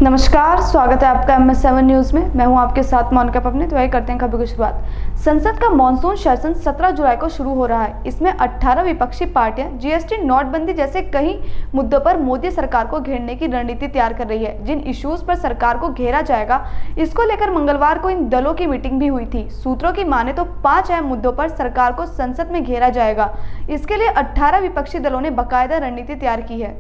नमस्कार, स्वागत है आपका MS7 न्यूज़ में। मैं हूं आपके साथ मोनिका पवनी। तो आइए करते हैं खबरों की शुरुआत। संसद का मॉनसून सेशन 17 जुलाई को शुरू हो रहा है। इसमें 18 विपक्षी पार्टियां जीएसटी, नोटबंदी जैसे कई मुद्दों पर मोदी सरकार को घेरने की रणनीति तैयार कर रही है। जिन इश्यूज पर सरकार को घेरा जाएगा, इसको लेकर मंगलवार को इन दलों की मीटिंग भी हुई थी। सूत्रों की माने तो 5 अहम मुद्दों पर सरकार को संसद में घेरा जाएगा। इसके लिए 18 विपक्षी दलों ने बाकायदा रणनीति तैयार की है।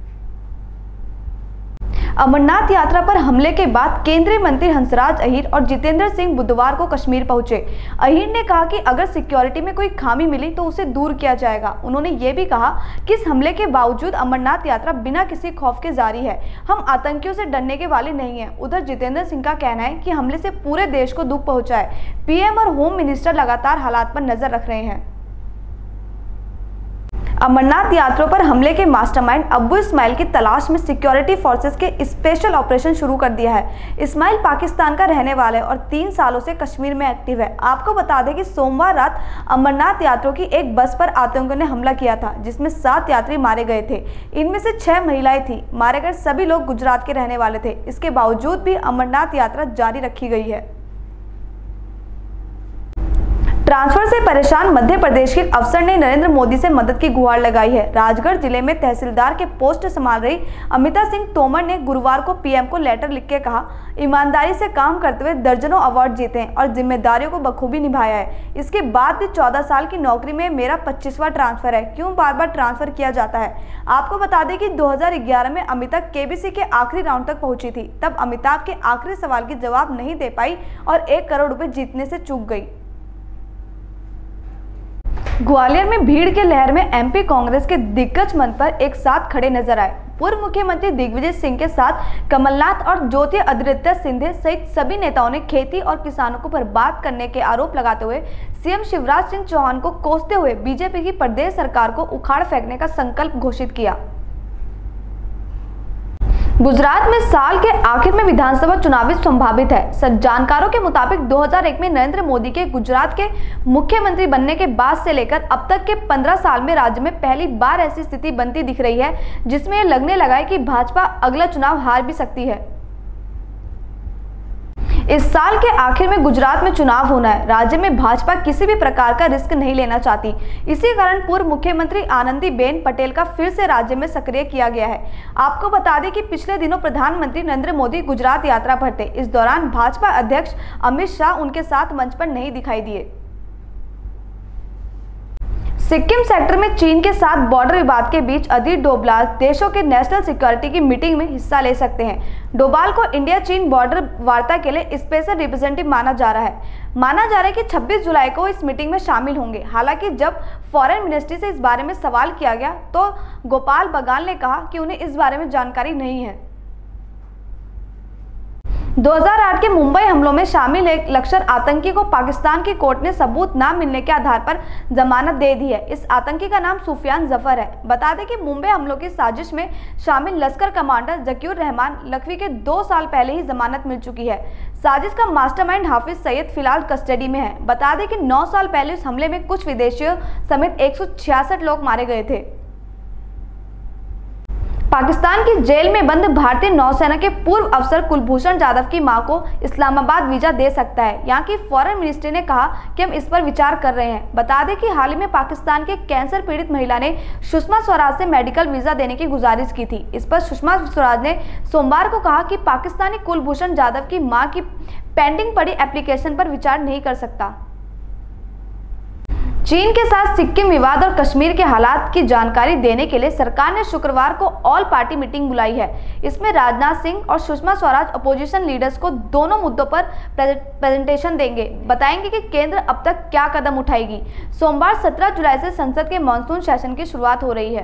अमरनाथ यात्रा पर हमले के बाद केंद्रीय मंत्री हंसराज अहीर और जितेंद्र सिंह बुधवार को कश्मीर पहुंचे। अहीर ने कहा कि अगर सिक्योरिटी में कोई खामी मिली तो उसे दूर किया जाएगा। उन्होंने ये भी कहा कि इस हमले के बावजूद अमरनाथ यात्रा बिना किसी खौफ के जारी है। हम आतंकियों से डरने के वाले नहीं हैं। उधर जितेंद्र सिंह का कहना है कि हमले से पूरे देश को दुख पहुंचा है। पीएम और होम मिनिस्टर लगातार हालात पर नजर रख रहे हैं। अमरनाथ यात्रियों पर हमले के मास्टरमाइंड अब्बू इस्माइल की तलाश में सिक्योरिटी फोर्सेस के स्पेशल ऑपरेशन शुरू कर दिया है। इस्माइल पाकिस्तान का रहने वाला है और 3 सालों से कश्मीर में एक्टिव है। आपको बता दें कि सोमवार रात अमरनाथ यात्रियों की एक बस पर आतंकियों ने हमला किया था, जिसमें 7 यात्री मारे गए थे। इनमें से 6 महिलाएं थीं। मारे गए सभी लोग गुजरात के रहने वाले थे। इसके बावजूद भी अमरनाथ यात्रा जारी रखी गई है। ट्रांसफर से परेशान मध्य प्रदेश के अफसर ने नरेंद्र मोदी से मदद की गुहार लगाई है। राजगढ़ जिले में तहसीलदार के पोस्ट संभाल रही अमिता सिंह तोमर ने गुरुवार को पीएम को लेटर लिख के कहा, ईमानदारी से काम करते हुए दर्जनों अवार्ड जीते हैं और जिम्मेदारियों को बखूबी निभाया है। इसके बाद भी 14 साल की नौकरी में मेरा 25वां ट्रांसफर है। क्यों बार बार ट्रांसफर किया जाता है? आपको बता दें कि 2011 में अमिता केबीसी के आखिरी राउंड तक पहुंची थी। तब अमिताभ के आखिरी सवाल की जवाब नहीं दे पाई और 1 करोड़ रुपए जीतने से चूक गई। ग्वालियर में भीड़ के लहर में एमपी कांग्रेस के दिग्गज मंच पर एक साथ खड़े नजर आए। पूर्व मुख्यमंत्री दिग्विजय सिंह के साथ कमलनाथ और ज्योतिरादित्य सिंधिया सहित सभी नेताओं ने खेती और किसानों को बर्बाद करने के आरोप लगाते हुए सीएम शिवराज सिंह चौहान को कोसते हुए बीजेपी की प्रदेश सरकार को उखाड़ फेंकने का संकल्प घोषित किया। गुजरात में साल के आखिर में विधानसभा चुनाव संभावित है। जानकारों के मुताबिक 2001 में नरेंद्र मोदी के गुजरात के मुख्यमंत्री बनने के बाद से लेकर अब तक के 15 साल में राज्य में पहली बार ऐसी स्थिति बनती दिख रही है, जिसमें यह लगने लगा है कि भाजपा अगला चुनाव हार भी सकती है। इस साल के आखिर में गुजरात में चुनाव होना है। राज्य में भाजपा किसी भी प्रकार का रिस्क नहीं लेना चाहती। इसी कारण पूर्व मुख्यमंत्री आनंदीबेन पटेल का फिर से राज्य में सक्रिय किया गया है। आपको बता दें कि पिछले दिनों प्रधानमंत्री नरेंद्र मोदी गुजरात यात्रा पर थे। इस दौरान भाजपा अध्यक्ष अमित शाह उनके साथ मंच पर नहीं दिखाई दिए। सिक्किम सेक्टर में चीन के साथ बॉर्डर विवाद के बीच अजीत डोभाल देशों के नेशनल सिक्योरिटी की मीटिंग में हिस्सा ले सकते हैं। डोभाल को इंडिया चीन बॉर्डर वार्ता के लिए स्पेशल रिप्रेजेंटेटिव माना जा रहा है कि 26 जुलाई को इस मीटिंग में शामिल होंगे। हालांकि जब फॉरेन मिनिस्ट्री से इस बारे में सवाल किया गया तो गोपाल बगाल ने कहा कि उन्हें इस बारे में जानकारी नहीं है। 2008 के मुंबई हमलों में शामिल एक लश्कर आतंकी को पाकिस्तान की कोर्ट ने सबूत न मिलने के आधार पर जमानत दे दी है। इस आतंकी का नाम सुफियान जफर है। बता दें कि मुंबई हमलों की साजिश में शामिल लश्कर कमांडर जकीउर रहमान लखवी के 2 साल पहले ही जमानत मिल चुकी है। साजिश का मास्टरमाइंड हाफिज सईद फिलहाल कस्टडी में है। बता दें कि 9 साल पहले इस हमले में कुछ विदेशियों समेत 166 लोग मारे गए थे। पाकिस्तान की जेल में बंद भारतीय नौसेना के पूर्व अफसर कुलभूषण जाधव की मां को इस्लामाबाद वीजा दे सकता है। यहाँ की फॉरेन मिनिस्ट्री ने कहा कि हम इस पर विचार कर रहे हैं। बता दें कि हाल ही में पाकिस्तान के कैंसर पीड़ित महिला ने सुषमा स्वराज से मेडिकल वीजा देने की गुजारिश की थी। इस पर सुषमा स्वराज ने सोमवार को कहा कि पाकिस्तानी कुलभूषण जाधव की मां की पेंडिंग पड़ी एप्लीकेशन पर विचार नहीं कर सकता। चीन के साथ सिक्किम विवाद और कश्मीर के हालात की जानकारी देने के लिए सरकार ने शुक्रवार को ऑल पार्टी मीटिंग बुलाई है। इसमें राजनाथ सिंह और सुषमा स्वराज अपोजिशन लीडर्स को दोनों मुद्दों पर प्रेजेंटेशन देंगे। बताएंगे कि केंद्र अब तक क्या कदम उठाएगी। सोमवार 17 जुलाई से संसद के मॉनसून सेशन की शुरुआत हो रही है।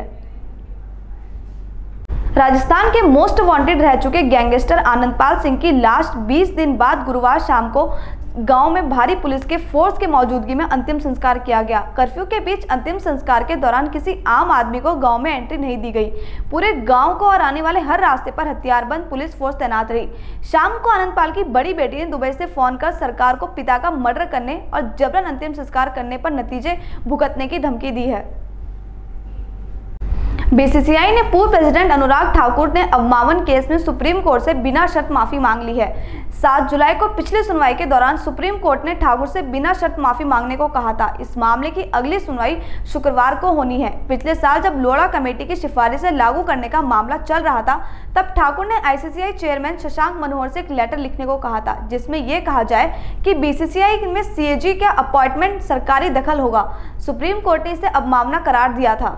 राजस्थान के मोस्ट वांटेड रह चुके गैंगस्टर आनंदपाल सिंह की लाश 20 दिन बाद गुरुवार शाम को गांव में भारी पुलिस के फोर्स की मौजूदगी में अंतिम संस्कार किया गया। कर्फ्यू के बीच अंतिम संस्कार के दौरान किसी आम आदमी को गांव में एंट्री नहीं दी गई। पूरे गांव को और आने वाले हर रास्ते पर हथियारबंद पुलिस फोर्स तैनात रही। शाम को आनंदपाल की बड़ी बेटी ने दुबई से फोन कर सरकार को पिता का मर्डर करने और जबरन अंतिम संस्कार करने पर नतीजे भुगतने की धमकी दी है। बीसीसीआई ने पूर्व प्रेसिडेंट अनुराग ठाकुर ने अवमानना केस में सुप्रीम कोर्ट से बिना शर्त माफी मांग ली है। 7 जुलाई को पिछली सुनवाई के दौरान सुप्रीम कोर्ट ने ठाकुर से बिना शर्त माफी मांगने को कहा था। इस मामले की अगली सुनवाई शुक्रवार को होनी है। पिछले साल जब लोढ़ा कमेटी की सिफारिशें लागू करने का मामला चल रहा था, तब ठाकुर ने आईसीसीआई चेयरमैन शशांक मनोहर से एक लेटर लिखने को कहा था, जिसमें यह कहा जाए कि बीसीसीआई में सीएजी का अपॉइंटमेंट सरकारी दखल होगा। सुप्रीम कोर्ट ने इसे अवमानना करार दिया था।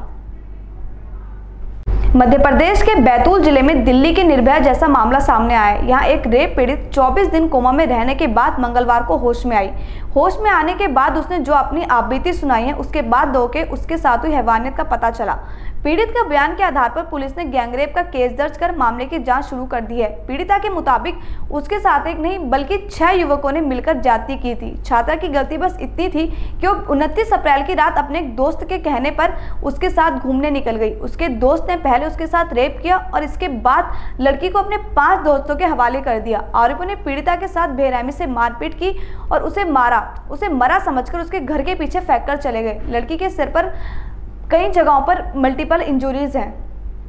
मध्य प्रदेश के बैतूल जिले में दिल्ली के निर्भया जैसा मामला सामने आया है। यहाँ एक रेप पीड़ित 24 दिन कोमा में रहने के बाद मंगलवार को होश में आई। होश में आने के बाद उसने जो अपनी आपबीती सुनाई है, उसके बाद दो के उसके साथ हुई हैवानियत का पता चला। पीड़ित के बयान के आधार पर पुलिस ने गैंगरेप का केस दर्ज कर मामले की जांच शुरू कर दी है। पीड़िता के मुताबिक उसके साथ एक नहीं बल्कि 6 युवकों ने मिलकर ज्यादती की थी। छात्रा की गलती बस इतनी थी कि वो 29 अप्रैल की रात अपने एक दोस्त के कहने पर उसके साथ घूमने निकल गई। उसके दोस्त ने पहले उसके साथ रेप किया और इसके बाद लड़की को अपने 5 दोस्तों के हवाले कर दिया। आरोपियों ने पीड़िता के साथ बेरहमी से मारपीट की और उसे मरा समझकर उसके घर के पीछे फेंककर चले गए। लड़की के सिर पर कई जगहों पर मल्टीपल इंजरीज हैं।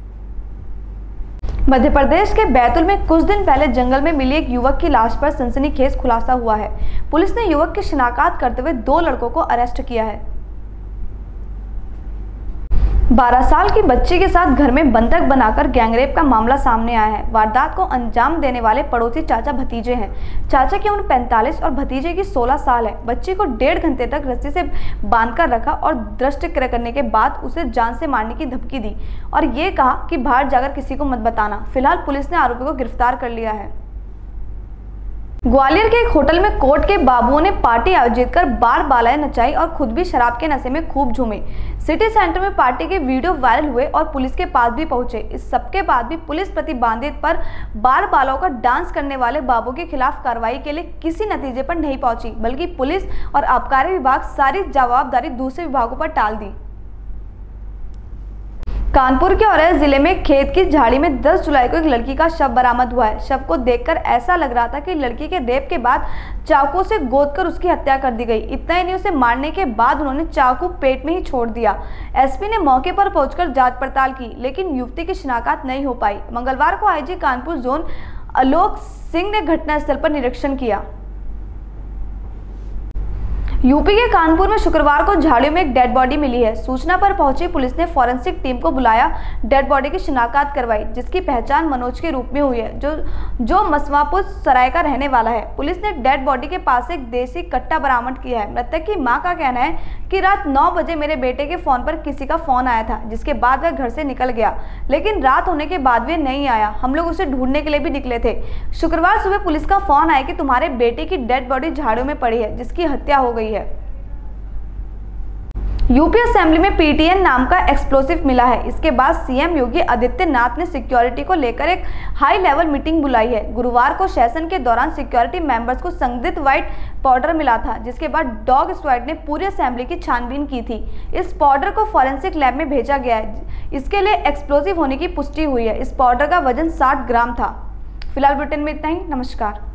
मध्य प्रदेश के बैतूल में कुछ दिन पहले जंगल में मिली एक युवक की लाश पर सनसनीखेज खुलासा हुआ है। पुलिस ने युवक की शिनाख्त करते हुए 2 लड़कों को अरेस्ट किया है। 12 साल की बच्ची के साथ घर में बंधक बनाकर गैंगरेप का मामला सामने आया है। वारदात को अंजाम देने वाले पड़ोसी चाचा भतीजे हैं। चाचा की उम्र 45 और भतीजे की 16 साल है। बच्ची को 1.5 घंटे तक रस्सी से बांधकर रखा और दृष्टिक्रिया करने के बाद उसे जान से मारने की धमकी दी और ये कहा कि बाहर जाकर किसी को मत बताना। फिलहाल पुलिस ने आरोपी को गिरफ्तार कर लिया है। ग्वालियर के एक होटल में कोर्ट के बाबुओं ने पार्टी आयोजित कर बार बालाएं नचाई और खुद भी शराब के नशे में खूब झूमे। सिटी सेंटर में पार्टी के वीडियो वायरल हुए और पुलिस के पास भी पहुंचे। इस सबके बाद भी पुलिस प्रतिबंधित पर बार बालों का डांस करने वाले बाबू के खिलाफ कार्रवाई के लिए किसी नतीजे पर नहीं पहुंची, बल्कि पुलिस और आबकारी विभाग सारी जवाबदारी दूसरे विभागों पर टाल दी। कानपुर के औरैया जिले में खेत की झाड़ी में 10 जुलाई को एक लड़की का शव बरामद हुआ है। शव को देखकर ऐसा लग रहा था कि लड़की के रेप के बाद चाकू से गोदकर उसकी हत्या कर दी गई। इतना ही नहीं, उसे मारने के बाद उन्होंने चाकू पेट में ही छोड़ दिया। एसपी ने मौके पर पहुंचकर जांच पड़ताल की, लेकिन युवती की शिनाख्त नहीं हो पाई। मंगलवार को आईजी कानपुर जोन आलोक सिंह ने घटनास्थल पर निरीक्षण किया। यूपी के कानपुर में शुक्रवार को झाड़ियों में एक डेड बॉडी मिली है। सूचना पर पहुंची पुलिस ने फॉरेंसिक टीम को बुलाया, डेड बॉडी की शिनाख्त करवाई, जिसकी पहचान मनोज के रूप में हुई है, जो मसवापुर सराय का रहने वाला है। पुलिस ने डेड बॉडी के पास एक देसी कट्टा बरामद किया है। मृतक की मां का कहना है कि रात 9 बजे मेरे बेटे के फोन पर किसी का फोन आया था, जिसके बाद वह घर से निकल गया, लेकिन रात होने के बाद वह नहीं आया। हम लोग उसे ढूंढने के लिए भी निकले थे। शुक्रवार सुबह पुलिस का फोन आया कि तुम्हारे बेटे की डेड बॉडी झाड़ियों में पड़ी है, जिसकी हत्या हो गई है। यूपी असेंबली में पीटीएन नाम का एक्सप्लोसिव मिला है। इसके बाद सीएम योगी आदित्यनाथ ने सिक्योरिटी को लेकर एक हाई लेवल मीटिंग बुलाई है। गुरुवार को सेशन के दौरान सिक्योरिटी मेंबर्स को संदिग्ध व्हाइट पाउडर मिला था, जिसके बाद डॉग स्क्वाड ने पूरी असेंबली की छानबीन की थी। इस पाउडर को फॉरेंसिक लैब में भेजा गया है। इसके लिए एक्सप्लोसिव होने की पुष्टि हुई है। इस पाउडर का वजन 60 ग्राम था। फिलहाल बुलेटिन में इतना ही। नमस्कार।